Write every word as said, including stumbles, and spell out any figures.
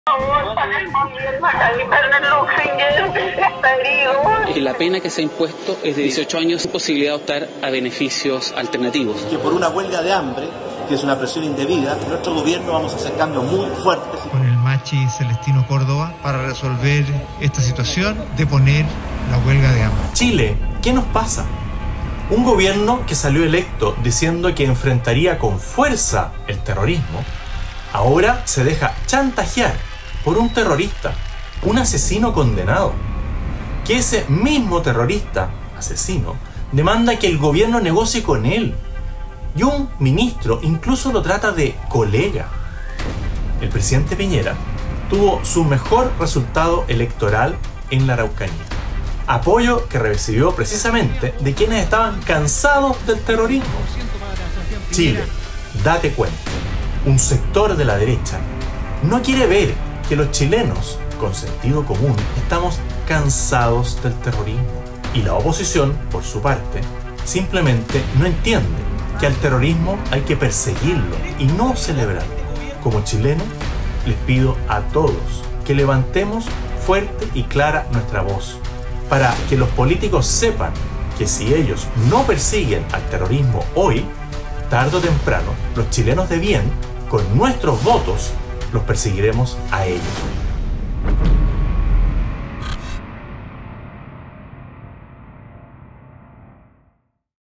Y la pena que se ha impuesto es de dieciocho años sin posibilidad de optar a beneficios alternativos. Que por una huelga de hambre, que es una presión indebida, nuestro gobierno vamos a hacer cambios muy fuertes. Con el Machi Celestino Córdoba para resolver esta situación de poner la huelga de hambre. Chile, ¿qué nos pasa? Un gobierno que salió electo diciendo que enfrentaría con fuerza el terrorismo, ahora se deja chantajear por un terrorista, un asesino condenado, que ese mismo terrorista, asesino, demanda que el gobierno negocie con él, y un ministro incluso lo trata de colega. El presidente Piñera tuvo su mejor resultado electoral en la Araucanía, apoyo que recibió precisamente de quienes estaban cansados del terrorismo. Chile, date cuenta, un sector de la derecha no quiere ver que los chilenos, con sentido común, estamos cansados del terrorismo. Y la oposición, por su parte, simplemente no entiende que al terrorismo hay que perseguirlo y no celebrarlo. Como chileno, les pido a todos que levantemos fuerte y clara nuestra voz, para que los políticos sepan que si ellos no persiguen al terrorismo hoy, tarde o temprano, los chilenos de bien, con nuestros votos, los perseguiremos a ellos.